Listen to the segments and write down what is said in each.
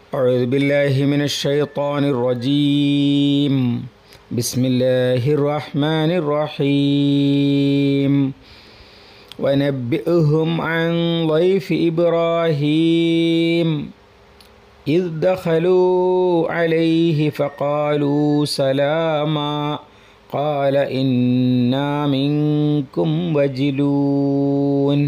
أعوذ بالله من الشيطان الرجيم. بسم الله الرحمن الرحيم. ونبئهم عن ضيف إبراهيم إذ دخلوا عليه فقالوا سلاما قال إنا منكم وجلون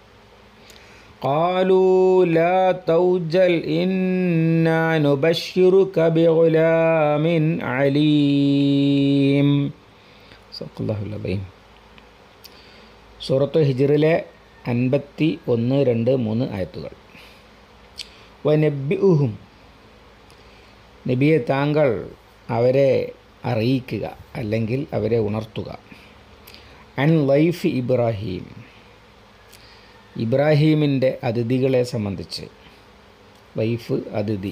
قالوا لا توجل إنا نبشرك بغلام عليم. സല്ലല്ലാഹു അലൈഹി. സൂറത്ത് ഹിജ്റിലെ 51, 2, 3 ആയത്തുകൾ. വനബ്ബിഉഹും, നബിയെ താങ്കൾ അവരെ അറിയിക്കുക അല്ലെങ്കിൽ അവരെ ഉണർത്തുക. അൻ ലൈഫ് ഇബ്രാഹിം, ഇബ്രാഹീമിൻ്റെ അതിഥികളെ സംബന്ധിച്ച്. ലൈഫ് അതിഥി.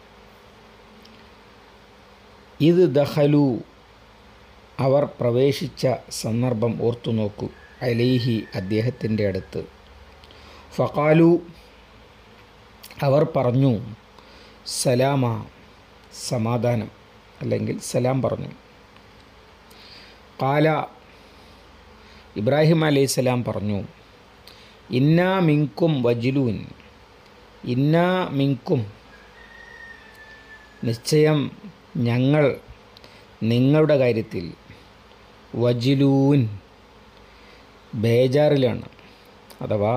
ഇത് ദഖലു, അവർ പ്രവേശിച്ച സന്ദർഭം ഓർത്തു നോക്കൂ. അലൈഹി, അദ്ദേഹത്തിൻ്റെ അടുത്ത്. ഫഖാലു, അവർ പറഞ്ഞു. സലാമ, സമാധാനം അല്ലെങ്കിൽ സലാം പറഞ്ഞു. ഖാല, ഇബ്രാഹിം അലൈഹിസ്സലാം പറഞ്ഞു. ഇന്നാ മിൻകും വജിലൂൻ, ഇന്നാ മിൻകും, നിശ്ചയം ഞങ്ങൾ നിങ്ങളുടെ കാര്യത്തിൽ, വജിലൂൻ, ബേജാറിലാണ് അഥവാ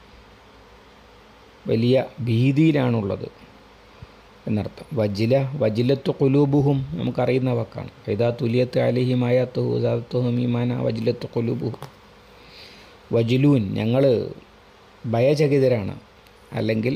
വലിയ ഭീതിയിലാണുള്ളത് എന്നർത്ഥം. വജിലത്തു ഖുലൂബുഹും, നമുക്കറിയുന്ന വാക്കാണ്. ഇദാ തുലിയത്ത് അലൈഹിം ആയാത്തുഹു സാദത്തുഹും ഈമാന വജിലത്തു ഖുലൂബുഹും. വജിലൂൻ, ഞങ്ങൾ ഭയചകിതരാണ് അല്ലെങ്കിൽ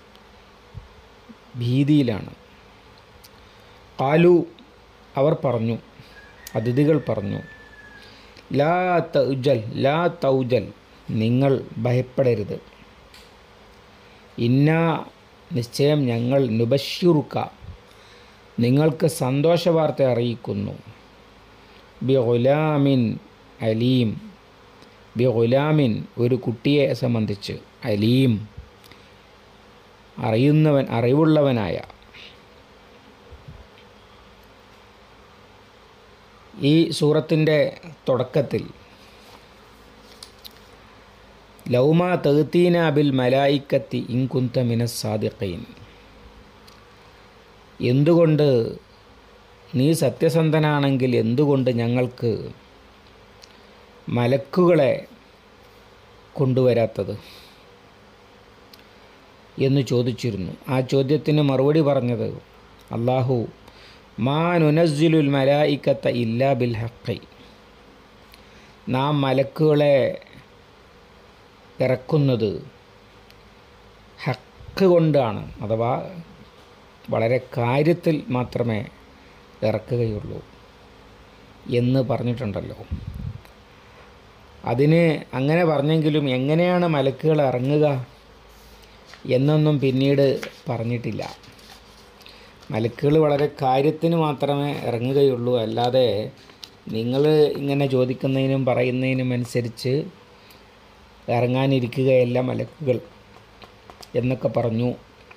ഭീതിയിലാണ്. ഖാലു, അവർ പറഞ്ഞു, അതിഥികൾ പറഞ്ഞു. ലാ തൗജൽ, ലാ തൗജൽ, നിങ്ങൾ ഭയപ്പെടരുത്. ഇന്നാ, നിശ്ചയം ഞങ്ങൾ, നുബശ്ശിറുക, നിങ്ങൾക്ക് സന്തോഷവാർത്ത അറിയിക്കുന്നു. ബിഗുലാമിൻ അലീം, ബിഗുലാമിൻ, ഒരു കുട്ടിയെ സംബന്ധിച്ച്, അലീം, അറിയുന്നവൻ, അറിവുള്ളവനായ. ഈ സൂറത്തിൻ്റെ തുടക്കത്തിൽ ലൗമാ തഗ്തീന ബിൽ മലായിക്കത്തി ഇൻ കുന്ത മിനസ് സാദിഖീൻ, എന്തുകൊണ്ട് നീ സത്യസന്ധനാണെങ്കിൽ എന്തുകൊണ്ട് ഞങ്ങൾക്ക് മലക്കുകളെ കൊണ്ടുവരാത്തത് എന്ന് ചോദിച്ചിരുന്നു. ആ ചോദ്യത്തിന് മറുപടി പറഞ്ഞത് അല്ലാഹു, മാ നുനസ്സിലുൽ മലായിക്കത്ത ഇല്ലാ ബിൽ ഹഖ്, നാം മലക്കുകളെ ഇറക്കുന്നത് ഹക്ക് കൊണ്ടാണ്, അഥവാ വളരെ കാര്യത്തിൽ മാത്രമേ ഇറക്കുകയുള്ളൂ എന്ന് പറഞ്ഞിട്ടുണ്ടല്ലോ. അതിന് അങ്ങനെ പറഞ്ഞെങ്കിലും എങ്ങനെയാണ് മലക്കുകൾ ഇറങ്ങുക എന്നൊന്നും പിന്നീട് പറഞ്ഞിട്ടില്ല. മലക്കുകൾ വളരെ കാര്യത്തിന് മാത്രമേ ഇറങ്ങുകയുള്ളൂ, അല്ലാതെ നിങ്ങൾ ഇങ്ങനെ ചോദിക്കുന്നതിനും പറയുന്നതിനും അനുസരിച്ച് ഇറങ്ങാനിരിക്കുകയല്ല മലക്കുകൾ എന്നൊക്കെ പറഞ്ഞു.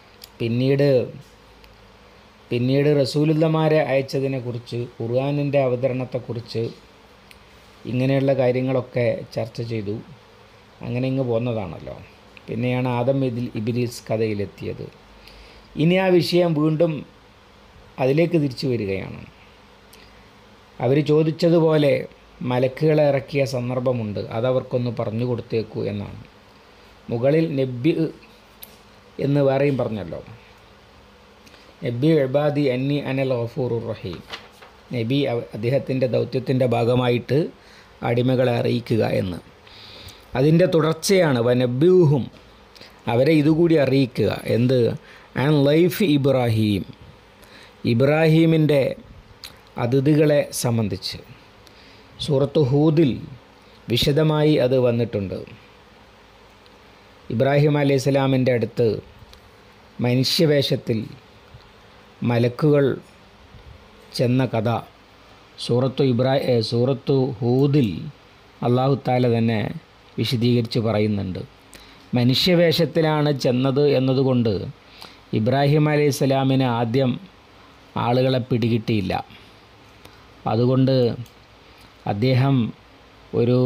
പിന്നീട് റസൂലുള്ളമാരെ അയച്ചതിനെക്കുറിച്ച്, ഖുർആനിൻ്റെ അവതരണത്തെക്കുറിച്ച്, ഇങ്ങനെയുള്ള കാര്യങ്ങളൊക്കെ ചർച്ച ചെയ്തു. അങ്ങനെ ഇങ്ങ് പോന്നതാണല്ലോ. പിന്നെയാണ് ആദം ഇബ്ലീസ് കഥയിലെത്തിയത്. ഇനി ആ വിഷയം വീണ്ടും അതിലേക്ക് തിരിച്ചു വരികയാണ്. അവർ ചോദിച്ചതുപോലെ മലക്കുകളെ ഇറക്കിയ സന്ദർഭമുണ്ട്, അതവർക്കൊന്ന് പറഞ്ഞു കൊടുത്തേക്കൂ എന്നാണ്. മുകളിൽ നബ്ബി എന്ന് വേറെയും പറഞ്ഞല്ലോ. നബി ഇബാദി അന്നി അനൽ ഗഫൂറുർ റഹീം. നബി അദ്ദേഹത്തിൻ്റെ ദൗത്യത്തിൻ്റെ ഭാഗമായിട്ട് അടിമകളെ അറിയിക്കുക എന്ന്. അതിൻ്റെ തുടർച്ചയാണ് വനബ്ബിഉഹും, അവരെ ഇതുകൂടി അറിയിക്കുക. എന്ത്? ആൻ ലൈഫ് ഇബ്രാഹീം, ഇബ്രാഹീമിൻ്റെ അതിഥികളെ സംബന്ധിച്ച്. സൂറത്ത് ഹൂദിൽ വിശദമായി അത് വന്നിട്ടുണ്ട്. ഇബ്രാഹിം അലൈഹിസ്സലാമിൻ്റെ അടുത്ത് മനുഷ്യവേഷത്തിൽ മലക്കുകൾ ചെന്ന കഥ സൂറത്തു ഹൂദിൽ അല്ലാഹു തആല തന്നെ വിശദീകരിച്ച് പറയുന്നുണ്ട്. മനുഷ്യവേഷത്തിലാണ് ചെന്നത് എന്നതുകൊണ്ട് ഇബ്രാഹിം അലൈഹി സ്വലാമിന് ആദ്യം ആളുകളെ പിടികിട്ടിയില്ല. അതുകൊണ്ട് അദ്ദേഹം ഒരു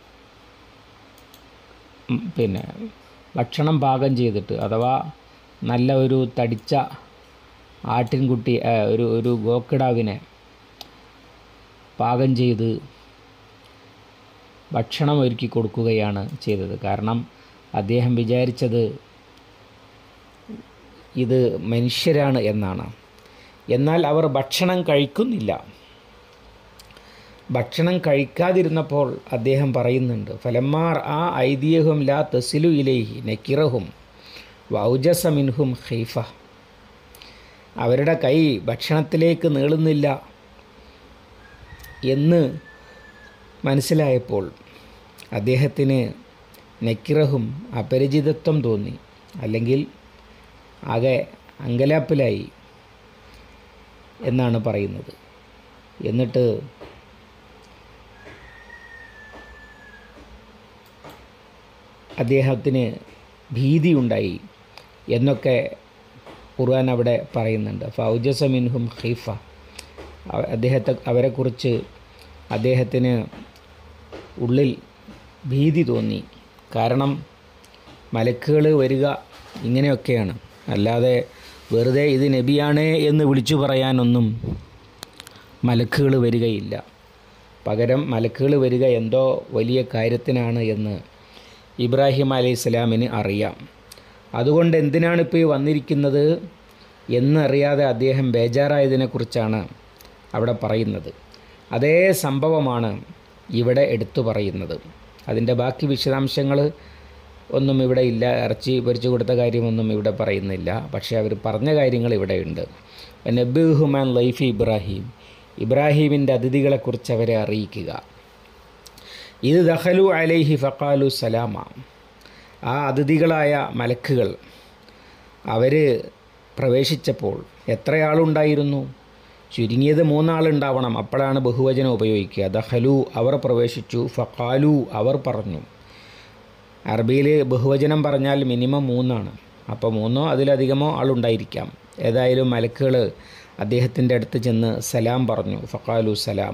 ഭക്ഷണം പാകം ചെയ്തിട്ട്, അഥവാ നല്ല ഒരു തടിച്ച ആട്ടിൻകുട്ടി, ഒരു ഗോക്കിടാവിനെ പാകം ചെയ്ത് ഭക്ഷണം ഒരുക്കി കൊടുക്കുകയാണ് ചെയ്തത്. കാരണം അദ്ദേഹം വിചാരിച്ചത് ഇത് മനുഷ്യരാണ് എന്നാണ്. എന്നാൽ അവർ ഭക്ഷണം കഴിക്കുന്നില്ല. ഭക്ഷണം കഴിക്കാതിരുന്നപ്പോൾ അദ്ദേഹം പറയുന്നുണ്ട്, ഫലമ്മാർ ആ ഐദിയഹും ലാ തസിലു ഇലൈഹി നക്കിറഹും വൗജസ മിൻഹും ഖൈഫ. അവരുടെ കൈ ഭക്ഷണത്തിലേക്ക് നീളുന്നില്ല എന്ന് മനസ്സിലായപ്പോൾ അദ്ദേഹത്തിന് നക്കിറഹും അപരിചിതത്വം തോന്നി, അല്ലെങ്കിൽ ആകെ അങ്കലാപ്പിലായി എന്നാണ് പറയുന്നത്. എന്നിട്ട് അദ്ദേഹത്തിന് ഭീതിയുണ്ടായി എന്നൊക്കെ ഖുർആൻ അവിടെ പറയുന്നുണ്ട്. ഫൗജസ മിൻഹും ഖൈഫ. അവരെക്കുറിച്ച് അദ്ദേഹത്തിന് ഉള്ളിൽ ഭീതി തോന്നി. കാരണം മലക്കുകൾ വരിക ഇങ്ങനെയൊക്കെയാണ്, അല്ലാതെ വെറുതെ ഇത് നബിയാണേ എന്ന് വിളിച്ചു പറയാനൊന്നും മലക്കുകൾ വരികയില്ല. പകരം മലക്കുകൾ വരിക എന്തോ വലിയ കാര്യത്തിനാണ് എന്ന് ഇബ്രാഹിം അലൈഹി സ്വലാമിന് അറിയാം. അതുകൊണ്ട് എന്തിനാണിപ്പോൾ ഈ വന്നിരിക്കുന്നത് എന്നറിയാതെ അദ്ദേഹം ബേജാറായതിനെക്കുറിച്ചാണ് അവിടെ പറയുന്നത്. അതേ സംഭവമാണ് ഇവിടെ എടുത്തു പറയുന്നത്. അതിൻ്റെ ബാക്കി വിശദാംശങ്ങൾ ഒന്നും ഇവിടെ ഇല്ല. ഇറച്ചി പൊരിച്ചു കൊടുത്ത കാര്യമൊന്നും ഇവിടെ പറയുന്നില്ല. പക്ഷേ അവർ പറഞ്ഞ കാര്യങ്ങൾ ഇവിടെയുണ്ട്. നബ്ബിഹുമാൻ ലൈഫി ഇബ്രാഹിം, ഇബ്രാഹീമിൻ്റെ അതിഥികളെക്കുറിച്ച് അവരെ അറിയിക്കുക. ഇത് ദഖലു അലൈഹി ഫഖാലു സലാമ. ആ അതിഥികളായ മലക്കുകൾ അവർ പ്രവേശിച്ചപ്പോൾ എത്രയാളുണ്ടായിരുന്നു? ചുരുങ്ങിയത് 3 ആളുണ്ടാവണം, അപ്പോഴാണ് ബഹുവചനം ഉപയോഗിക്കുക. ദഖലു അവർ പ്രവേശിച്ചു, ഫഖാലു അവർ പറഞ്ഞു. അറബിയിൽ ബഹുവചനം പറഞ്ഞാൽ മിനിമം 3 ആണ്. അപ്പോൾ 3 അതിലധികമോ ആളുണ്ടായിരിക്കാം. ഏതായാലും മലക്കുകൾ അദ്ദേഹത്തിൻ്റെ അടുത്ത് ചെന്ന് സലാം പറഞ്ഞു. ഫഖാലു സലാമ.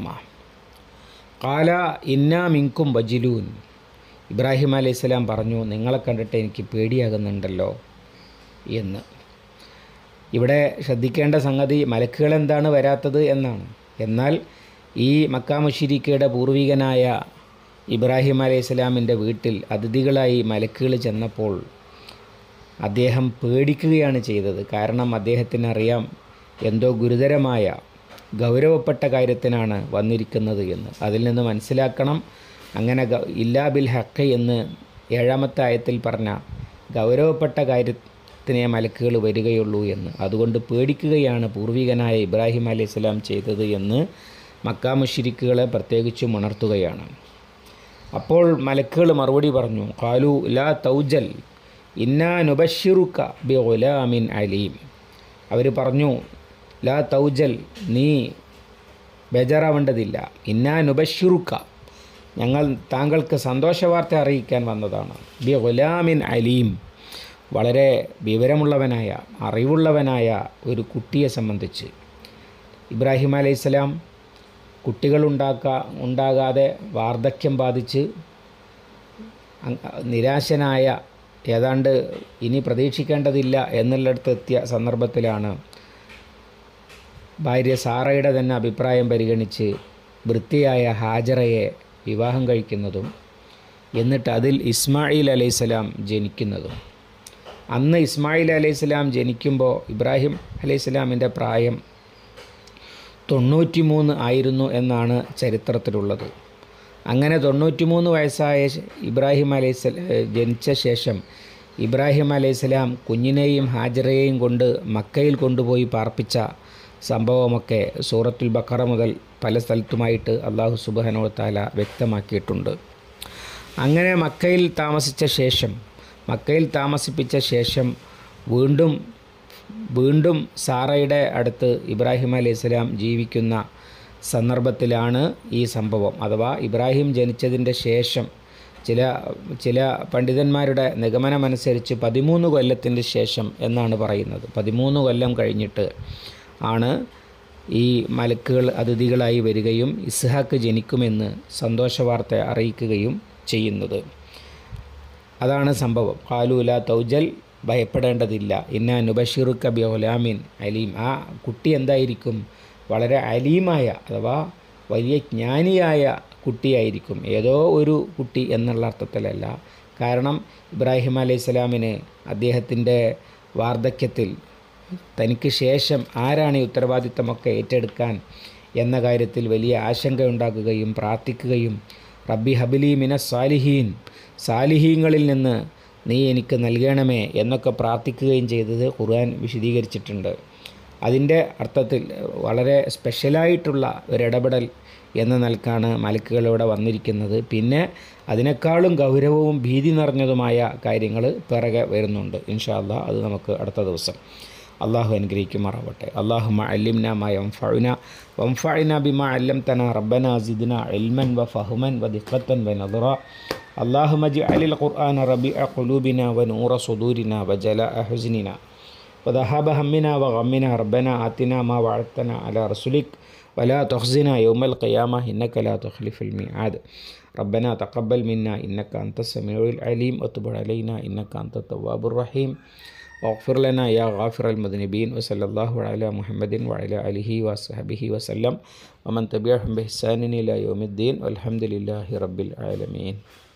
ഖാല ഇന്നാ മിൻകും വജിലൂൻ. ഇബ്രാഹിം അലൈഹി സ്വലാം പറഞ്ഞു, നിങ്ങളെ കണ്ടിട്ട് എനിക്ക് പേടിയാകുന്നുണ്ടല്ലോ എന്ന്. ഇവിടെ ശ്രദ്ധിക്കേണ്ട സംഗതി മലക്കുകൾ എന്താണ് വരാത്തത് എന്നാണ്. എന്നാൽ ഈ മക്കാ മുശ്രിക്കയുടെ പൂർവികനായ ഇബ്രാഹിം അലൈഹി സ്വലാമിൻ്റെ വീട്ടിൽ അതിഥികളായി മലക്കുകൾ ചെന്നപ്പോൾ അദ്ദേഹം പേടിക്കുകയാണ് ചെയ്തത്. കാരണം അദ്ദേഹത്തിനറിയാം എന്തോ ഗുരുതരമായ ഗൗരവപ്പെട്ട കാര്യത്തിനാണ് വന്നിരിക്കുന്നത് എന്ന്. അതിൽ നിന്ന് മനസ്സിലാക്കണം, അങ്ങനെ ഇല്ലാ ബിൽ ഹഖ് എന്ന് 7ാമത്തെ ആയത്തിൽ പറഞ്ഞ ഗൗരവപ്പെട്ട കാര്യത്തിനെ മലക്കുകൾ വരികയുള്ളൂ എന്ന്. അതുകൊണ്ട് പേടിക്കുകയാണ് പൂർവികനായ ഇബ്രാഹിം അലൈഹി സ്വലാം ചെയ്തത് എന്ന് മക്കാ മുശ്രിക്കുകളെ പ്രത്യേകിച്ചും ഉണർത്തുകയാണ്. അപ്പോൾ മലക്കുകൾ മറുപടി പറഞ്ഞു, ഖാലു ലാ തൗജൽ ഇന്നാ നുബശ്ശിറുക ബി ഗുലാമിൻ അലീം. അവർ പറഞ്ഞു, ലാ തൗജൽ, നീ ബേജാറാവേണ്ടതില്ല. ഇന്നാ നുബശ്ശിറുക, ഞങ്ങൾ താങ്കൾക്ക് സന്തോഷവാർത്ത അറിയിക്കാൻ വന്നതാണ്. ബി ഗുലാമിൻ അലീം, വളരെ വിവരമുള്ളവനായ അറിവുള്ളവനായ ഒരു കുട്ടിയെ സംബന്ധിച്ച്. ഇബ്രാഹിം അലൈഹി സ്വലാം കുട്ടികൾ ഉണ്ടാകാതെ വാർദ്ധക്യം ബാധിച്ച് നിരാശനായ, ഏതാണ്ട് ഇനി പ്രതീക്ഷിക്കേണ്ടതില്ല എന്നുള്ളിടത്ത് എത്തിയ സന്ദർഭത്തിലാണ് ഭാര്യ സാറയുടെ തന്നെ അഭിപ്രായം പരിഗണിച്ച് വൃത്തിയായ ഹാജറയെ വിവാഹം കഴിക്കുന്നതും എന്നിട്ട് അതിൽ ഇസ്മായിൽ അലൈഹിസ്സലാം ജനിക്കുന്നതും. അന്ന് ഇസ്മായിൽ അലൈഹിസ്സലാം ജനിക്കുമ്പോൾ ഇബ്രാഹിം അലൈഹിസ്സലാമിൻ്റെ പ്രായം 93 ആയിരുന്നു എന്നാണ് ചരിത്രത്തിലുള്ളത്. അങ്ങനെ 93 വയസ്സായ ഇബ്രാഹിം ജനിച്ച ശേഷം ഇബ്രാഹിം അലൈഹിസ്സലാം കുഞ്ഞിനെയും ഹാജറയെയും കൊണ്ട് മക്കയിൽ കൊണ്ടുപോയി പാർപ്പിച്ച സംഭവമൊക്കെ സൂറത്തുൽ ബഖറ മുതൽ പല സ്ഥലത്തുമായിട്ട് അല്ലാഹു സുബ്ഹാനഹു വ തആല വ്യക്തമാക്കിയിട്ടുണ്ട്. അങ്ങനെ മക്കയിൽ താമസിപ്പിച്ച ശേഷം വീണ്ടും സാറയുടെ അടുത്ത് ഇബ്രാഹിം അലൈഹിസ്സലാം ജീവിക്കുന്ന സന്ദർഭത്തിലാണ് ഈ സംഭവം. അഥവാ ഇബ്രാഹിം ജനിച്ചതിൻ്റെ ശേഷം ചില ചില പണ്ഡിതന്മാരുടെ നിഗമനമനുസരിച്ച് 13 കൊല്ലത്തിൻ്റെ ശേഷം എന്നാണ് പറയുന്നത്. 13 കൊല്ലം കഴിഞ്ഞിട്ട് ആണ് ഈ മലക്കുകൾ അതിഥികളായി വരികയും ഇസ്ഹാക്ക് ജനിക്കുമെന്ന് സന്തോഷവാർത്ത അറിയിക്കുകയും ചെയ്യുന്നത്. അതാണ് സംഭവം. ഖാലൂല തൗജൽ, ഭയപ്പെടേണ്ടതില്ല, ഇന്ന നുബഷിറുക്ക ബി ഗുലാമിൻ അലീം. ആ കുട്ടി എന്തായിരിക്കും? വളരെ അലീമായ അഥവാ വലിയ ജ്ഞാനിയായ കുട്ടിയായിരിക്കും. ഏതോ ഒരു കുട്ടി എന്നുള്ള അർത്ഥത്തിലല്ല. കാരണം ഇബ്രാഹിം അലൈഹിസ്സലാമിന് അദ്ദേഹത്തിൻ്റെ വാർദ്ധക്യത്തിൽ തനിക്ക് ശേഷം ആരാണ് ഈ ഉത്തരവാദിത്തമൊക്കെ ഏറ്റെടുക്കാൻ എന്ന കാര്യത്തിൽ വലിയ ആശങ്കയുണ്ടാകുകയും പ്രാർത്ഥിക്കുകയും റബ്ബി ഹബിലി മിന സാലിഹീൻ, സാലിഹീങ്ങളിൽ നിന്ന് നീ എനിക്ക് നൽകണമേ എന്നൊക്കെ പ്രാർത്ഥിക്കുകയും ചെയ്തത് ഖുർആൻ വിശദീകരിച്ചിട്ടുണ്ട്. അതിൻ്റെ അർത്ഥത്തിൽ വളരെ സ്പെഷ്യലായിട്ടുള്ള ഒരിടപെടൽ എന്ന നിലക്കാണ് മലക്കുകളിവിടെ വന്നിരിക്കുന്നത്. പിന്നെ അതിനേക്കാളും ഗൗരവവും ഭീതി നിറഞ്ഞതുമായ കാര്യങ്ങൾ പിറകെ വരുന്നുണ്ട്. ഇൻഷാ അല്ലാഹ് അത് നമുക്ക് അടുത്ത ദിവസം. അള്ളാഹു അനുഗ്രഹിക്കുമാറാവട്ടെ. അല്ലാഹുമ്മ അല്ലിംനാ മാ യൻഫഉനാ വൻഫഅനാ ബിമാ അല്ലംതനാ റബ്ബനാ സിദ്നാ ഇൽമൻ വഫഹ്മൻ വദിഖ്ഖത്തൻ വനദ്റാ. അല്ലാഹുമ്മ ഇജ്അലിൽ ഖുർആന റബീഅ ഖുലൂബിനാ വനൂറ സുദൂരിനാ വജലാഅ ഹുസ്നിനാ വദഹബ ഹമ്മിനാ വഗമ്മിനാ. റബ്ബനാ ആതിനാ മാ വഅദ്തനാ അലാ റസൂലിക് വലാ തുഖ്സിനാ യൗമൽ ഖിയാമah ഇന്നക ലാ തുഖ്ലിഫുൽ മിആദ്. റബ്ബനാ തഖബ്ബൽ മിന്നാ ഇന്നക അൻതസ് സമീഉൽ അലീം വതുബ് അലൈനാ ഇന്നക അൻതത് തവ്വാബുർ റഹീം. واغفر لنا يا غافر المذنبين. وصلى الله على محمد وعلى آله وصحبه وسلم ومن تبعهم بإحسان إلى يوم الدين والحمد لله رب العالمين.